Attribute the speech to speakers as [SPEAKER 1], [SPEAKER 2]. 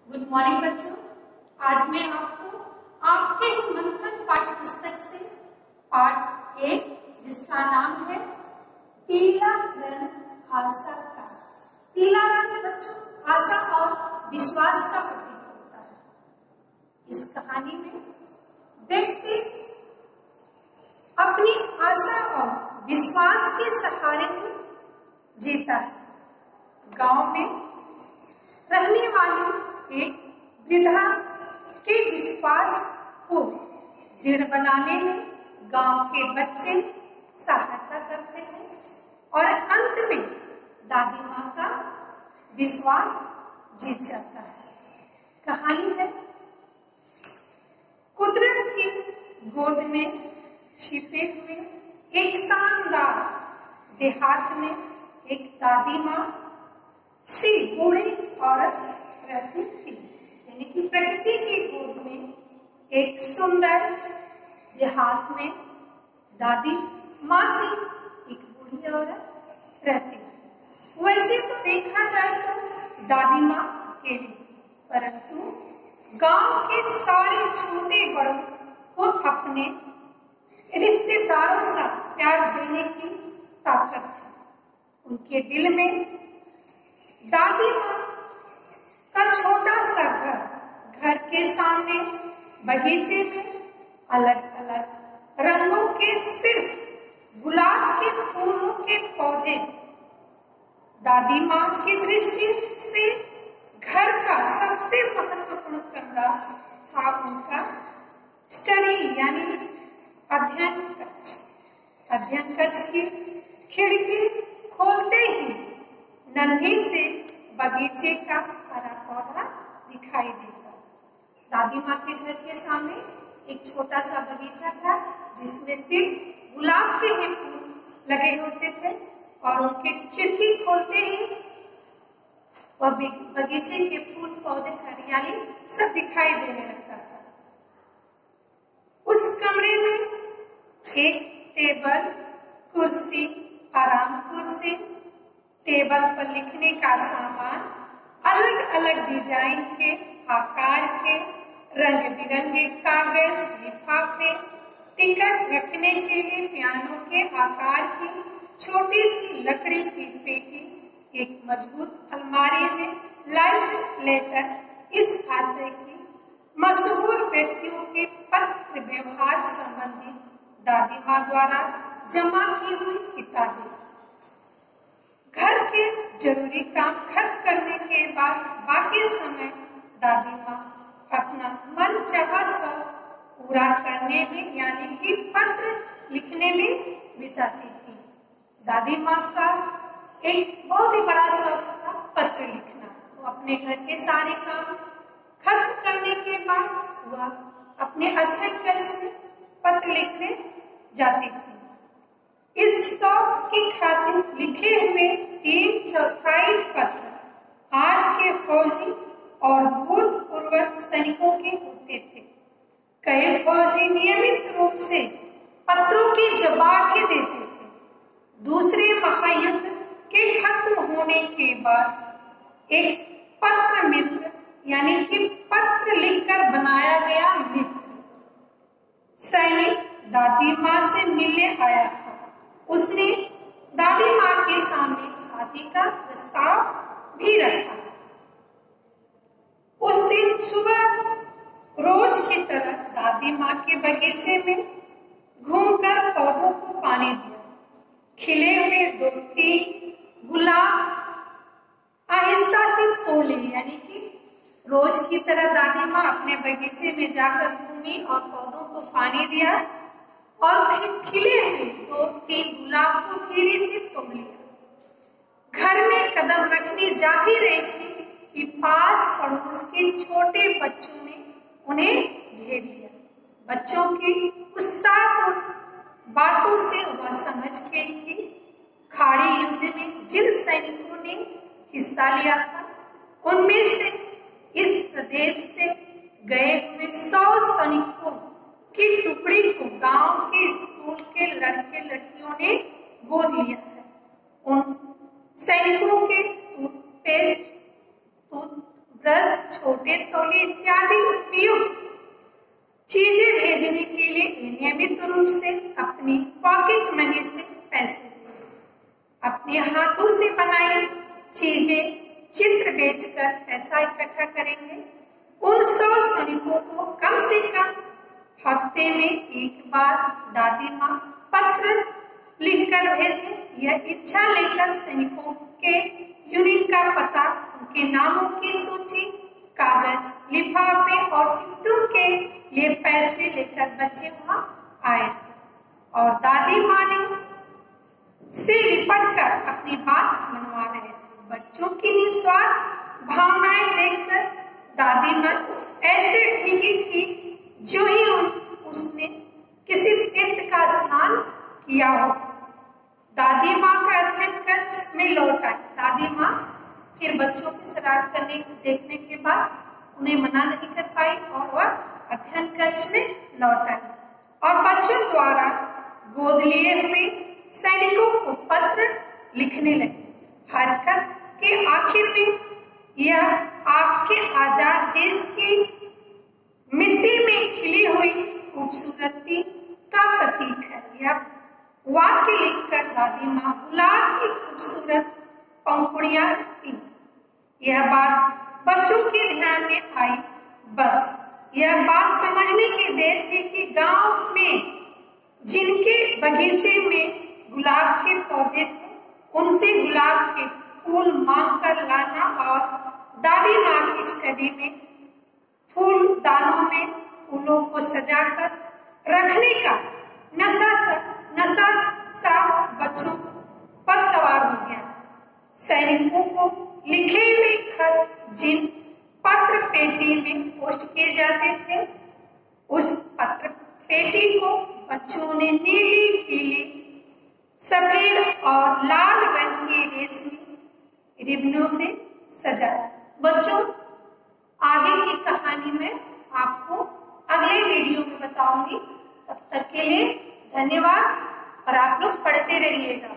[SPEAKER 1] Good morning बच्चों। आज मैं आपको आपके मंथन पाठ्य पुस्तक से पाठ 1 जिसका नाम है पीला रंग आशा का। पीला रंग बच्चों आशा और विश्वास का प्रतीक होता है। इस कहानी में व्यक्ति अपनी आशा और विश्वास के सहारे जीता है। गांव में रहने वाली एक वृद्धा के विश्वास को दृढ़ बनाने में गांव के बच्चे सहायता करते हैं और अंत में दादी माँ का विश्वास जीत जाता है। कहानी है कुदरत की गोद में छिपे हुए एक शानदार देहात में एक दादी माँ सी बूढ़ी औरत रहती थी। यानी कि प्रकृति की गोद में एक सुंदर देहात में दादी माँ सी एक बूढ़ी औरत रहती थी। वैसे तो देखा जाए तो दादी माँ अकेली, परंतु गांव के सारे छोटे बड़ों को अपने रिश्तेदारों से प्यार देने की ताकत थी। उनके दिल में दादी माँ का छोटा सा घर के सामने बगीचे में अलग अलग रंगों के सिर्फ गुलाब के फूलों के पौधे दादी माँ की दृष्टि से घर का सबसे महत्वपूर्ण कमरा था उनका स्टडी यानी अध्ययन कक्ष। अध्ययन कक्ष की खिड़की खोलते ही नन्ही से बगीचे का हरा पौधा दिखाई देता। दादी माँ के घर के सामने एक छोटा सा बगीचा था जिसमें सिर्फ गुलाब के ही फूल लगे होते थे और उनके खिड़की खोलते ही वह बगीचे के फूल पौधे हरियाली सब दिखाई देने लगता था। उस कमरे में एक टेबल, कुर्सी, आराम कुर्सी, टेबल पर लिखने का सामान, अलग अलग डिजाइन के, आकार के, रंग बिरंगे कागज, लिफाफे, टिकट रखने के लिए पियानो के आकार की छोटी सी लकड़ी की पेटी, एक मजबूत अलमारी में लाइफ लेटर, इस आशय की मशहूर व्यक्तियों के पत्र व्यवहार संबंधी दादी माँ द्वारा जमा की हुई किताबें। घर के जरूरी काम खत्म करने के बाद बाकी समय दादी माँ अपना मन चाहा शौक पूरा करने में यानी कि पत्र लिखने में बिताती थी। दादी माँ का एक बहुत ही बड़ा शौक था पत्र लिखना। तो अपने घर के सारे काम खत्म करने के बाद वह अपने अध्ययन कक्ष में पत्र लिखने जाती थी। इस शौक की खातिर लिखे हुए 3/4 पत्र आज के फौजी और भूतपूर्व सैनिकों के होते थे। कई फौजी नियमित रूप से पत्रों के जवाब ही देते थे। दूसरे महायुद्ध के खत्म होने के बाद एक पत्र मित्र यानी कि पत्र लिखकर बनाया गया मित्र सैनिक दादी माँ से मिलने आया था। उसने दादी माँ के सामने शादी का प्रस्ताव भी रखा। उस दिन सुबह रोज की तरह दादी माँ के बगीचे में घूमकर पौधों को पानी दिया। खिले हुए 2-3 गुलाब आहिस्ता से तोड़ लिए। यानी कि रोज की तरह दादी माँ अपने बगीचे में जाकर घूमी और पौधों को पानी दिया और खिले हुए 2-3 गुलाब को धीरे से तोड़ लिया। घर में कदम रखने जा ही रही थी कि पास पड़ोस के छोटे बच्चों ने उन्हें घेर लिया। बच्चों की उत्साहपूर्ण बातों से वह समझ गई कि खाड़ी युद्ध में जिन सैनिकों ने हिस्सा लिया था उनमें से इस प्रदेश से गए हुए 100 सैनिकों की टुकड़ी को गांव के स्कूल के लड़के लड़कियों ने गोद लिया है। उन सैनिकों के टूथपेस्ट, ब्रश, छोटे तौलिए इत्यादि उपयुक्त चीजें भेजने के लिए नियमित रूप से अपनी पॉकेट मनी से पैसे दें। अपने हाथों से बनाई चीजें, चित्र बेचकर पैसा इकट्ठा करेंगे। उन 100 सैनिकों को कम से कम हफ्ते में एक बार दादी माँ पत्र लिखकर भेजें। यह इच्छा लेकर सैनिकों के यूनिट का पता, उनके नामों की सूची, कागज, लिफाफे और टिकटों के लिए पैसे लेकर बच्चे वहां आए थे और दादी माँ ने से लिपट कर अपनी बात मनवा रहे थे। बच्चों की निस्वार्थ भावनाएं देखकर दादी माँ ऐसे भीगी थी जो ही उसने किसी तीर्थ का स्नान किया हो। दादी माँ का अध्ययन कक्ष में लौट आई। दादी माँ फिर बच्चों की शरारत करने देखने के बाद उन्हें मना नहीं कर पाई और वह अध्ययन कक्ष में लौट आई और बच्चों द्वारा गोद लिए हुए सैनिकों को पत्र लिखने लगी। हरकत के आखिर में यह आपके आजाद देश की मिट्टी में खिली हुई खूबसूरती का प्रतीक है। यह वाक्य लिखकर दादी माँ गुलाब की खूबसूरत पंखुड़ियां रखती। यह बात बच्चों के ध्यान में आई। बस यह बात समझने की देर थी कि गांव में जिनके बगीचे में गुलाब के पौधे थे, उनसे गुलाब के फूल मांग कर लाना और दादी माँ की स्टडी में फूल दानों में फूलों को सजाकर रखने का नशा सा बच्चों पर सवार हो गया। सैनिकों को लिखे हुए खत जिन पत्र पेटी में पोस्ट किए जाते थे, उस पत्र पेटी को बच्चों ने नीली, पीली, सफेद और लाल रंग के रेशमी रिबनों से सजाया। बच्चों, आगे की कहानी में आपको अगले वीडियो में बताऊंगी। तब तक के लिए धन्यवाद और आप लोग पढ़ते रहिएगा।